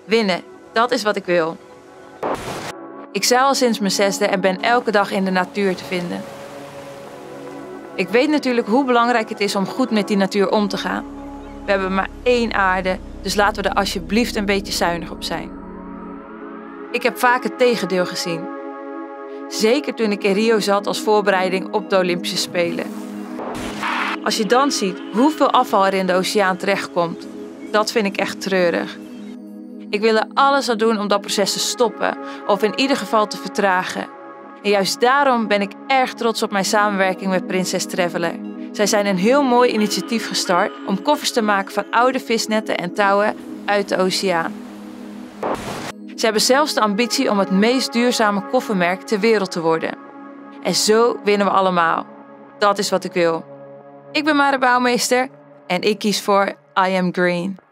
Winnen, dat is wat ik wil. Ik zeil al sinds mijn 6e en ben elke dag in de natuur te vinden. Ik weet natuurlijk hoe belangrijk het is om goed met die natuur om te gaan. We hebben maar 1 aarde, dus laten we er alsjeblieft een beetje zuinig op zijn. Ik heb vaak het tegendeel gezien. Zeker toen ik in Rio zat als voorbereiding op de Olympische Spelen. Als je dan ziet hoeveel afval er in de oceaan terechtkomt, dat vind ik echt treurig. Ik wil er alles aan doen om dat proces te stoppen, of in ieder geval te vertragen. En juist daarom ben ik erg trots op mijn samenwerking met Princess Traveler. Zij zijn een heel mooi initiatief gestart om koffers te maken van oude visnetten en touwen uit de oceaan. Ze hebben zelfs de ambitie om het meest duurzame koffermerk ter wereld te worden. En zo winnen we allemaal. Dat is wat ik wil. Ik ben Mare Bouwmeester en ik kies voor I Am Green.